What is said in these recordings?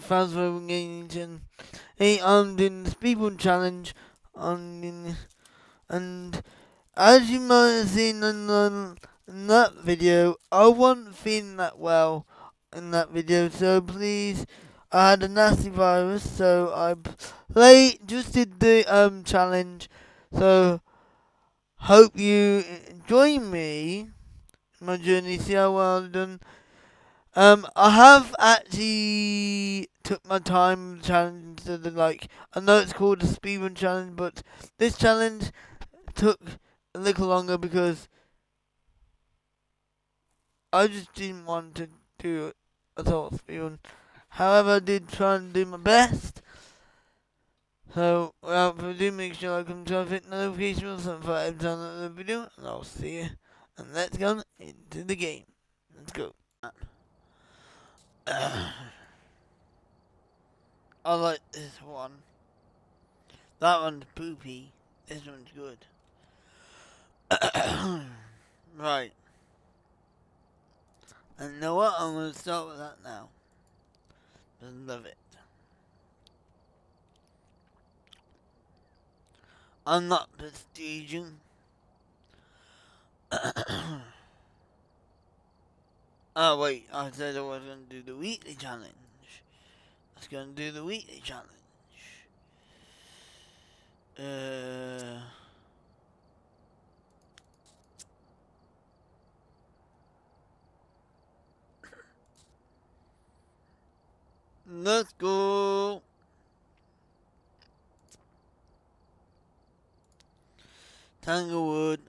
Phasmophobia. Hey, I'm doing the Speedrun challenge and as you might have seen in that video, I wasn't feeling that well in that video, so please, I had a nasty virus, so I just did the challenge, so hope you join me in my journey, see how well I've done. I have actually took my time with the challenge instead of I know it's called a speedrun challenge, but this challenge took a little longer because I just didn't want to do a total speedrun. However, I did try and do my best. So, without further ado, make sure I come to hit notifications for every time I the video, and I'll see you. And let's go into the game. Let's go. I like this one. That one's poopy. This one's good. Right. And you know what? I'm going to start with that now. I love it. I'm not prestiging. Oh wait, I said I was going to do the weekly challenge. I was going to do the weekly challenge. Let's go. Tanglewood.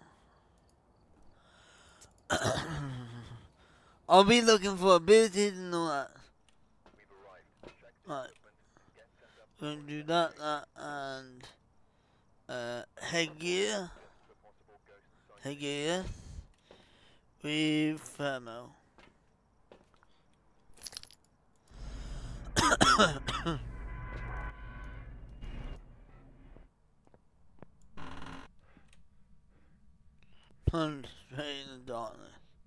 I'll be looking for abilities and all that. Right. We're going to do that, and headgear. Headgear with thermo. Plunge straight in the darkness.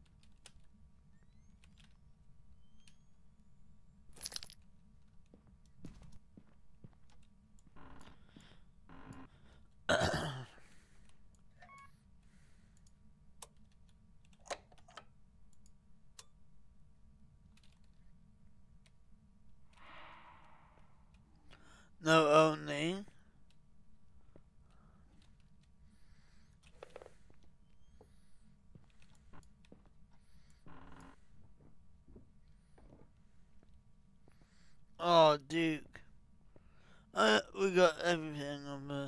No only. Oh, Duke. We got everything on this.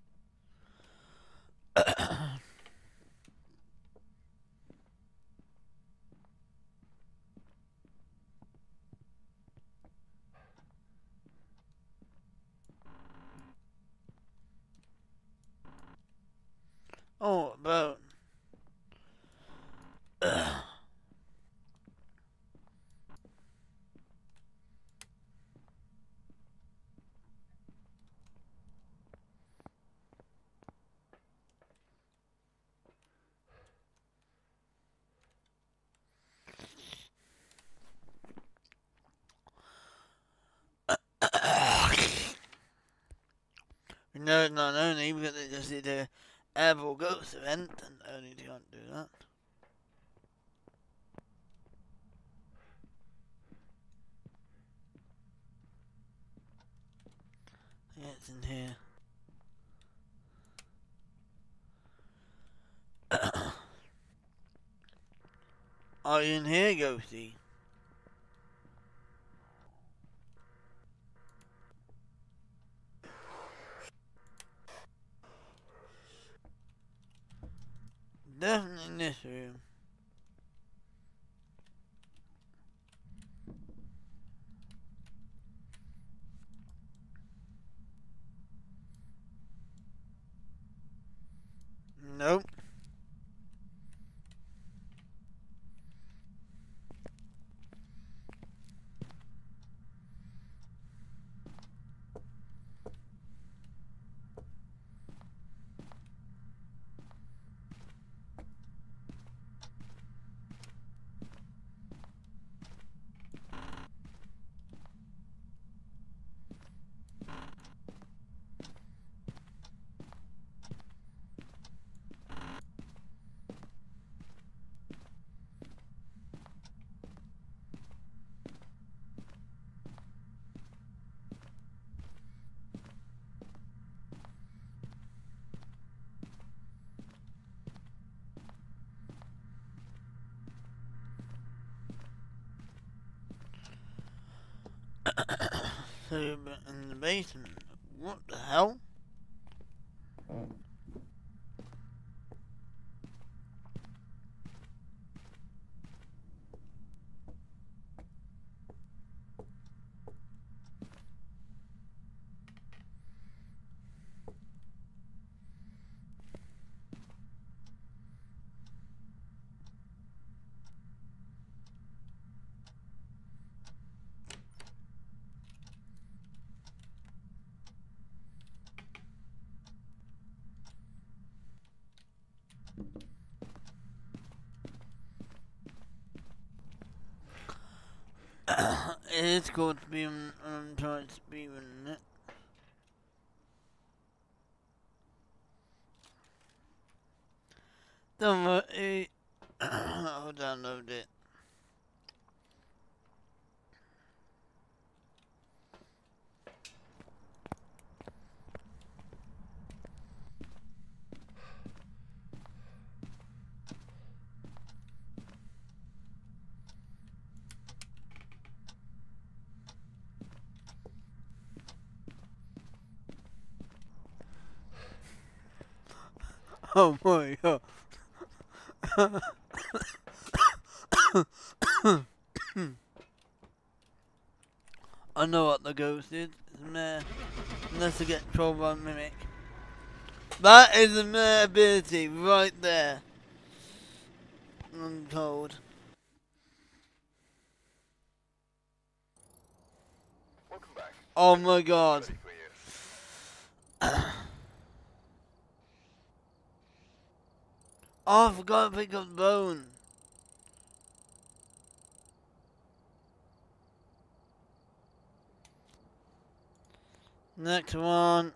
Oh, about. No, not only because they just did a Airborne Ghost event, and only can't do that. Yeah, it's in here. Are you in here, Ghosty? Definitely in this room. Nope. So you're in the basement. What the hell? It is called Speedrun. I'm trying to speedrun it. Don't worry. I'll download it. Oh my god. I know what the ghost is. It's a mare. Unless I get controlled by a mimic. That is a mare ability right there. I'm told. Welcome back. Oh my god. Ready for you. Oh, I forgot to pick up the bone. Next one.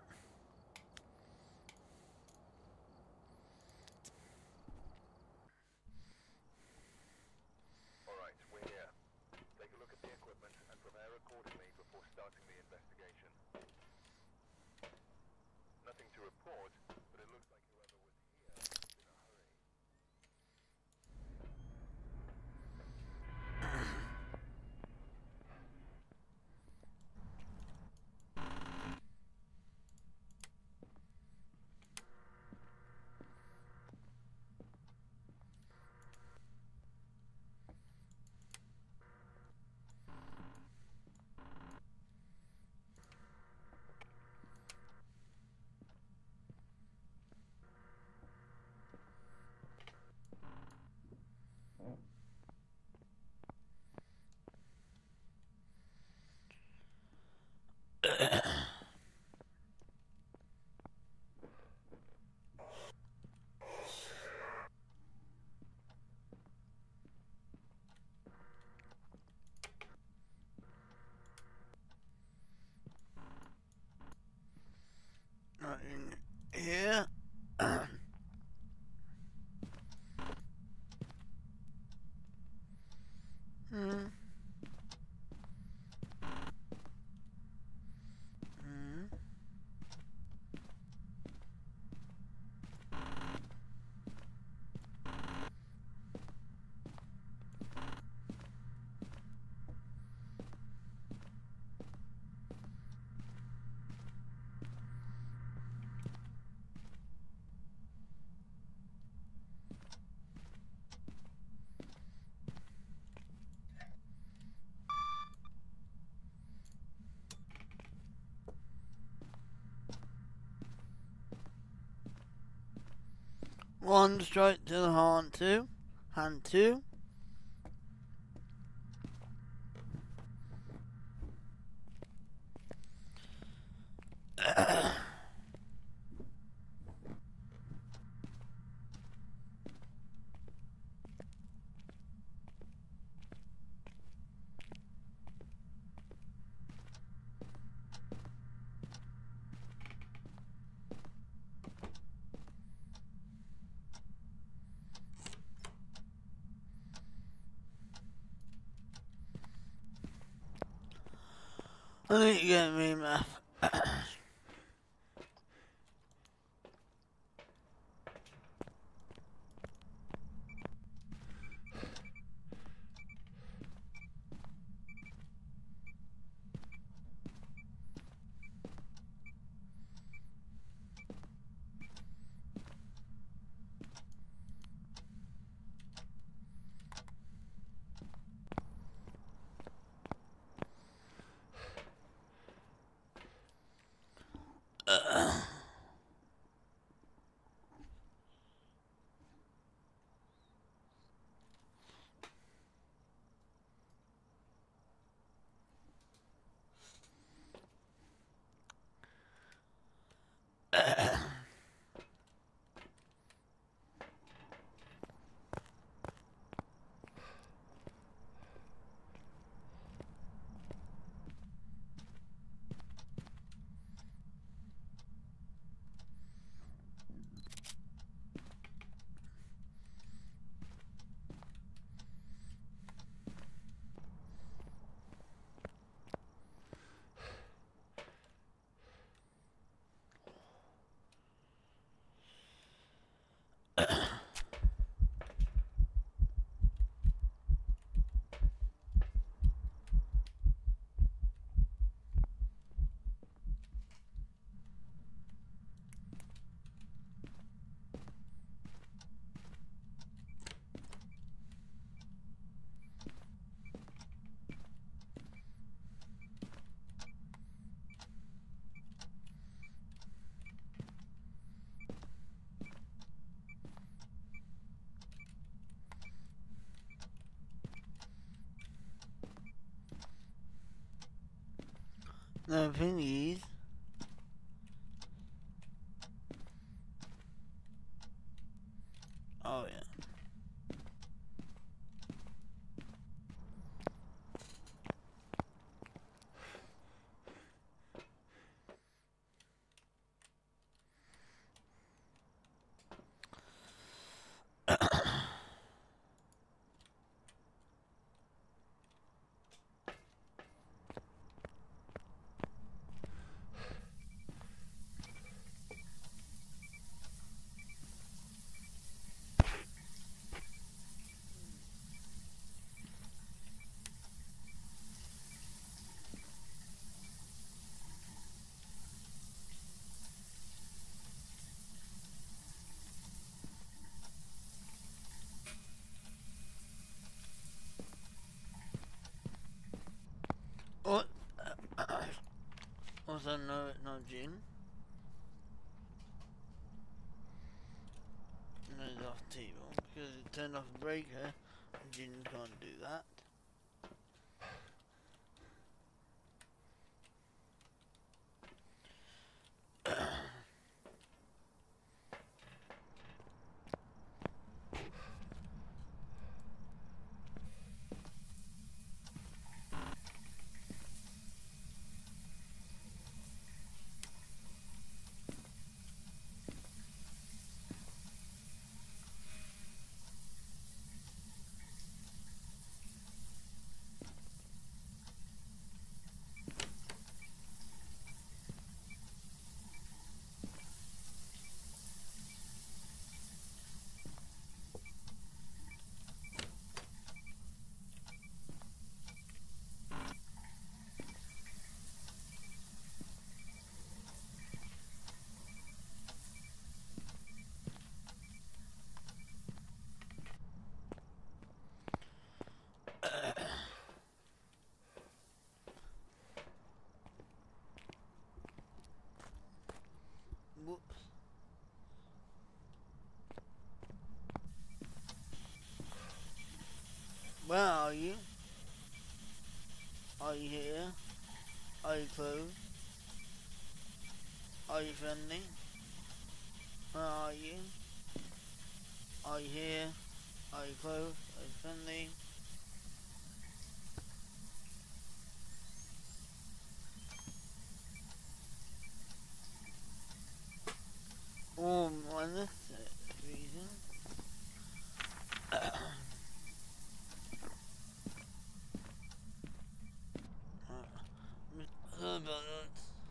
Alright, we're here. Take a look at the equipment and prepare accordingly before starting the investigation. Nothing to report, but it looks like whoever was here was in a hurry. Not in here. Hmm. Hmm. One straight to the hand two. Hand two. I need to get me math. No, please. Oh yeah. What? Also, no, it's not June. No, it's off table because it turned off the breaker. June can't do that. Whoops. Where are you? Are you here? Are you close? Are you friendly? Where are you? Are you here? Are you close? Are you friendly? Oh, on this reason. Sorry about that.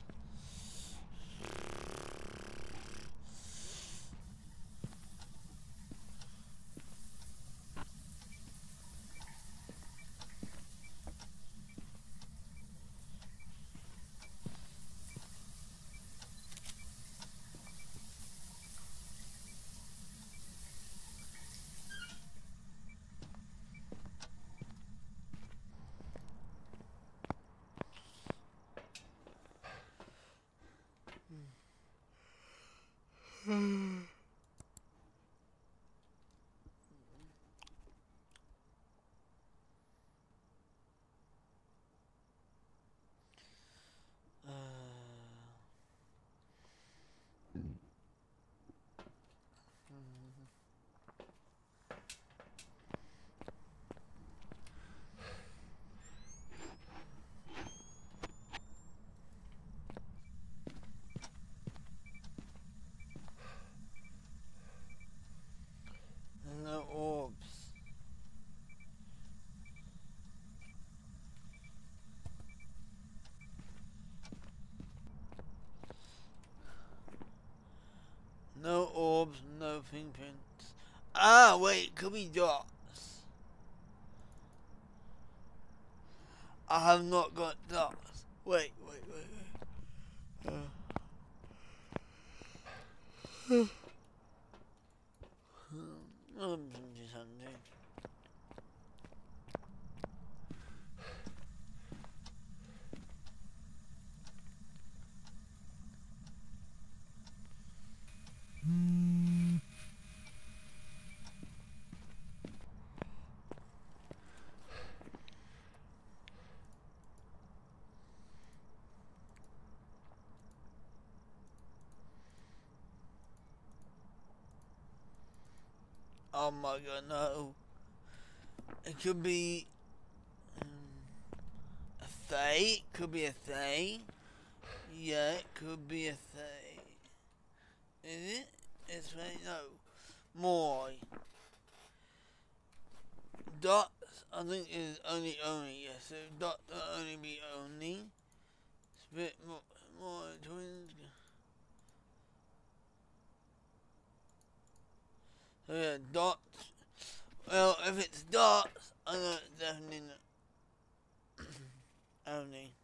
No orbs. No orbs, no fingerprints. Ah, wait, could be dots. I have not got dots. Wait. Just undo. Oh my god, no. It could be a they. Could be a they. Yeah, it could be a they. Is it? It's right. No. More. Dots, I think, is only. Yes, so dots will only be only. It's a bit more twins. So yeah, dots. Well, if it's dots, I know it's definitely not only.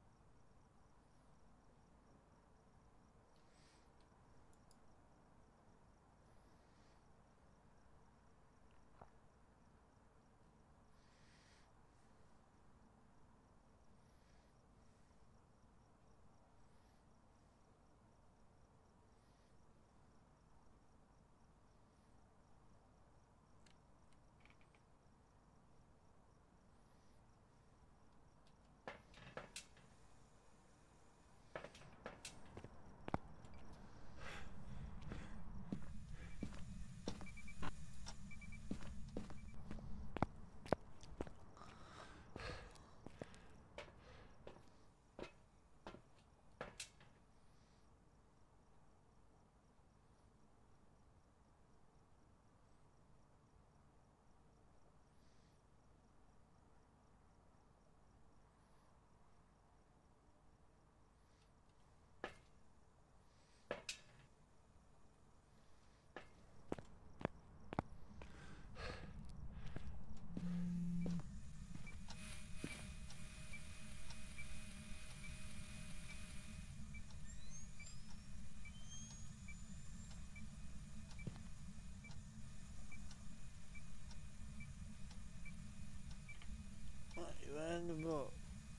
What, you read the book?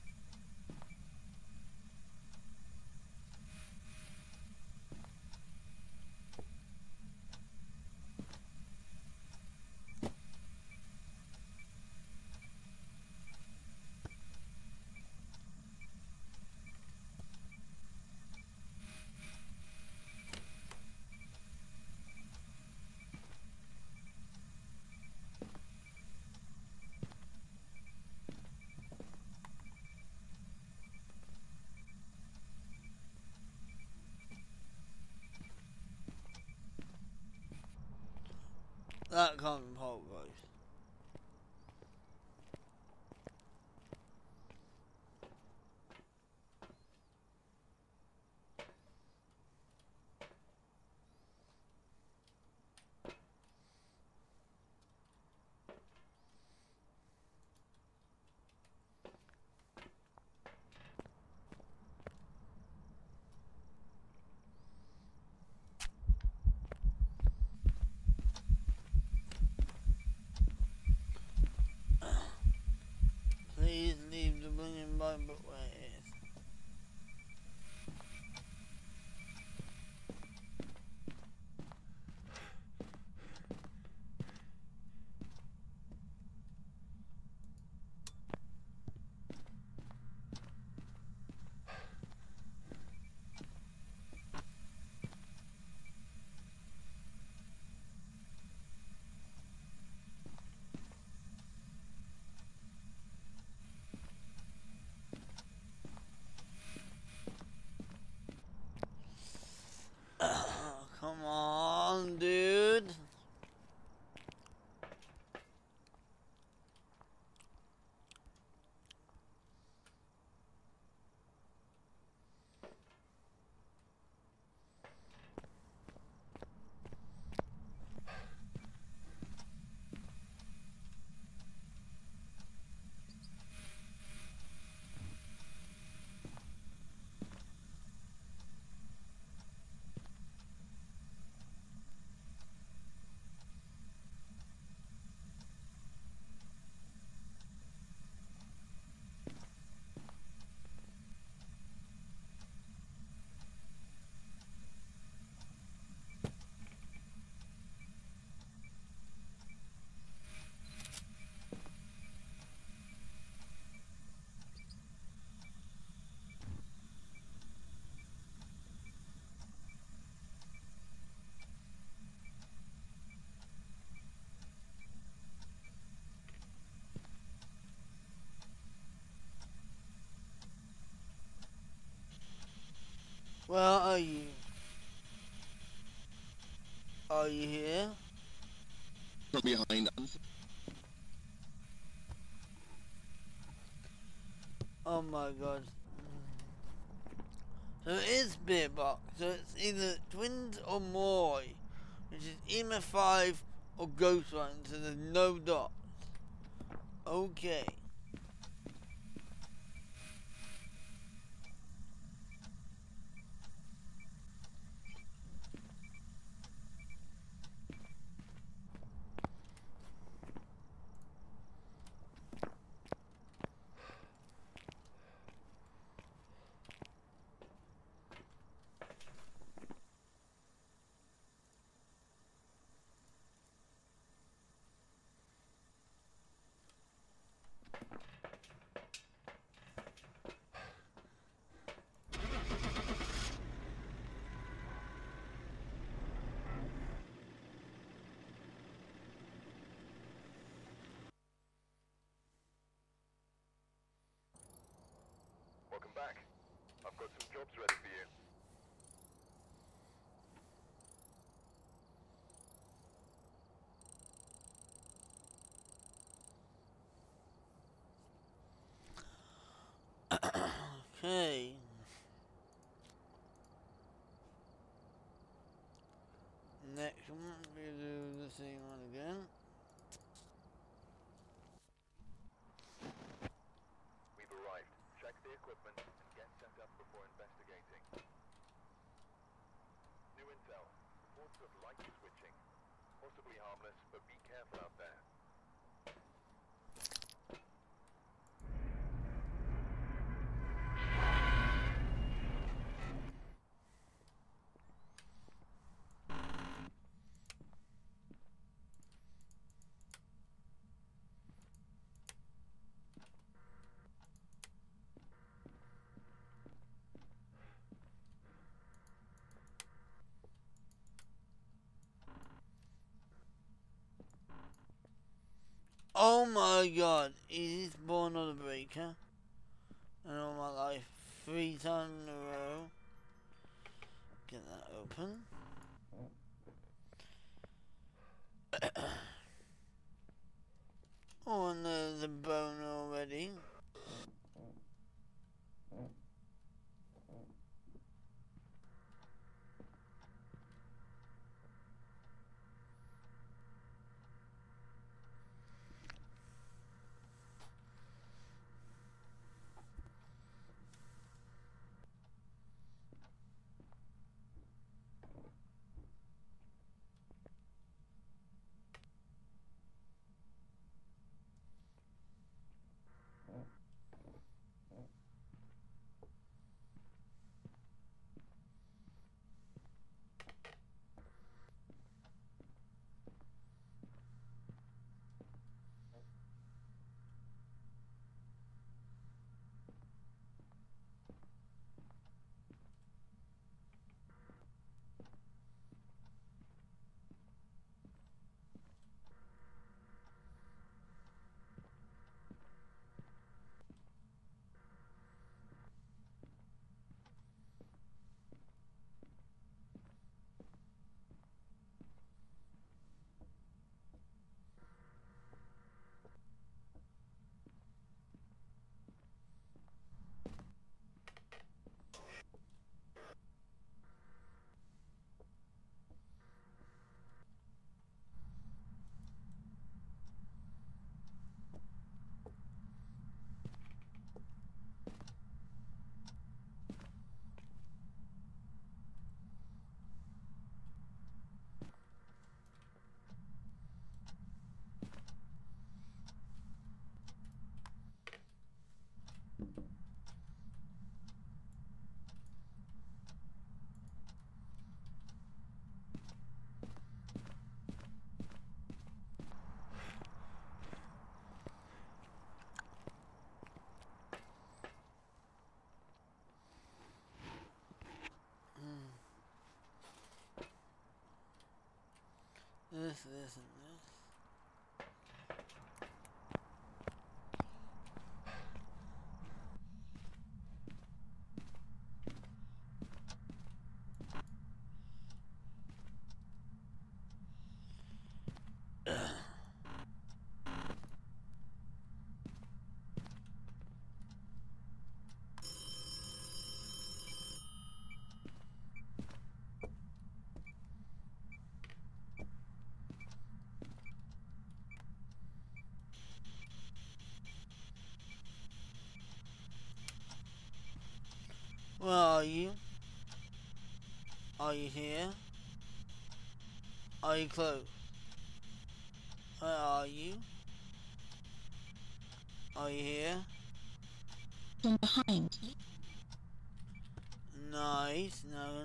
That can't be poltergeist. Please leave the blinking Bible where it is. are you here? From behind. Oh my god. So it is Spirit Box. So it's either twins or Moy, which is EMF 5 or Ghost Run, so there's no dots. Okay. Welcome back. I've got some jobs ready for you. Okay. Next one, we do the same one again. We've arrived. Check the equipment and get set up before investigating. New intel. Reports of light switching. Possibly harmless, but be careful out there. Oh my god, is this born on a breaker? And all my life, 3 times in a row. Get that open. Oh, and there's a bone already. This, and this. Where are you? Are you here? Are you close? Where are you? Are you here? From behind. Nice. No.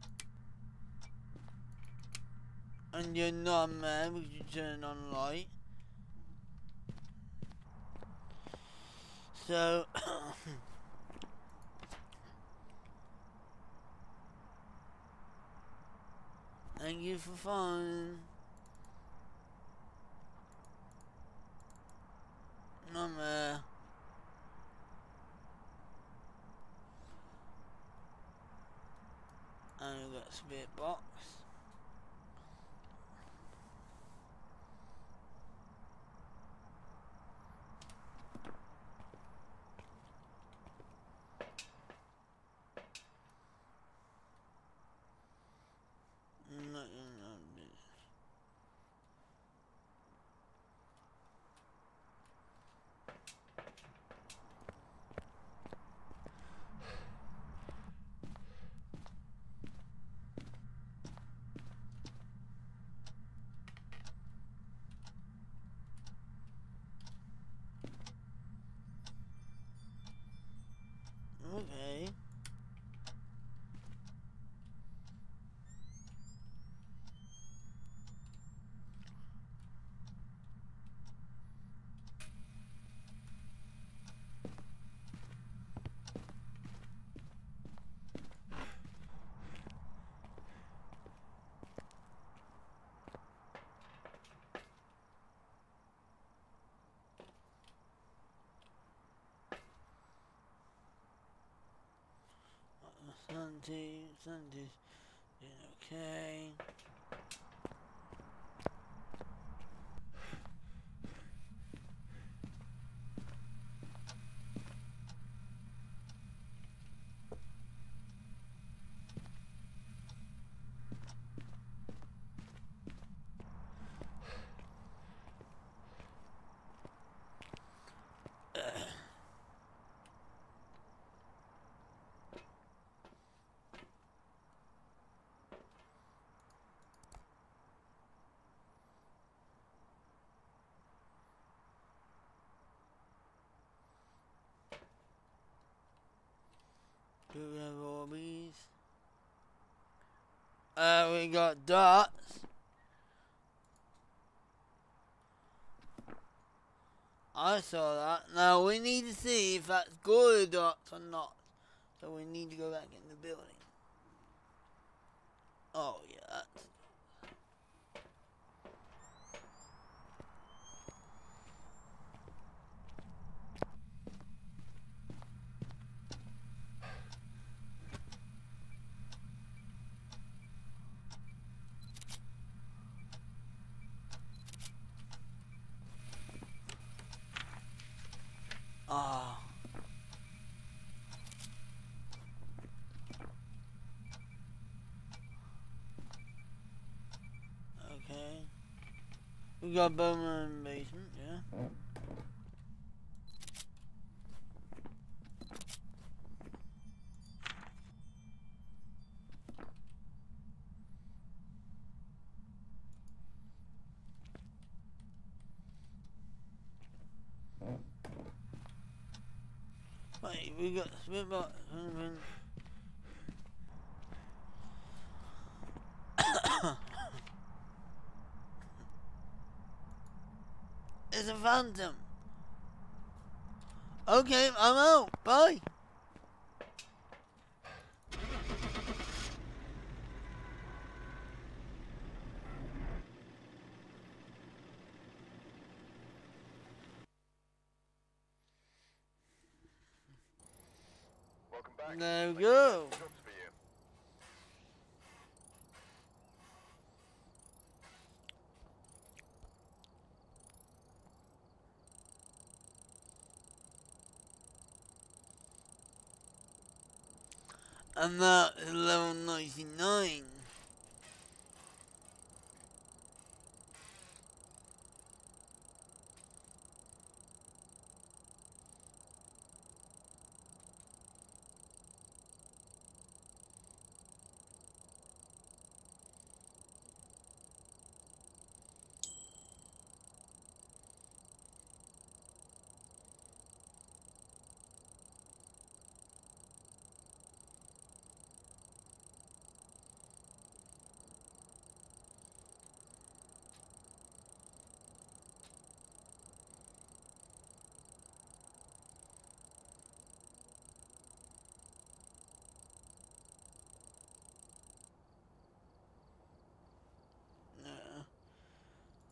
And you're not mad because you turned on the light. So, thank you for following. No man. And we got a spit box. Okay. Sunday's okay. Do we have all these? We got dots. I saw that. Now we need to see if that's good dots or not. So we need to go back in the building. Oh yeah, that's... Ah. Okay. We got Bowman in the basement, yeah. Wait, we got Spitbox. It's a phantom. Okay, I'm out. Bye. Welcome back. There we Make go. some shots for you. And that is level 99.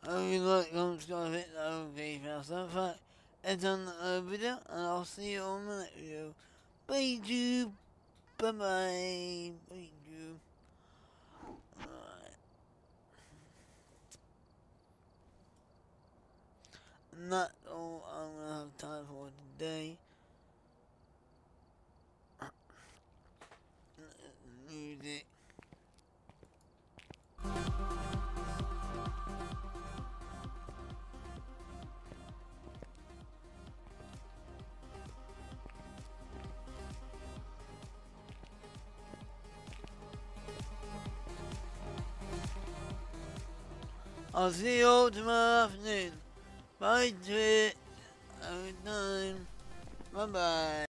I hope you like, comment, subscribe, hit that notification bell. It's on the video, and I'll see you on the next video. Bye, YouTube. Bye bye. Bye, YouTube. Alright. And that's all I'm gonna have time for today. Music. I'll see you all tomorrow afternoon. Bye to it. Have a good time. Bye bye.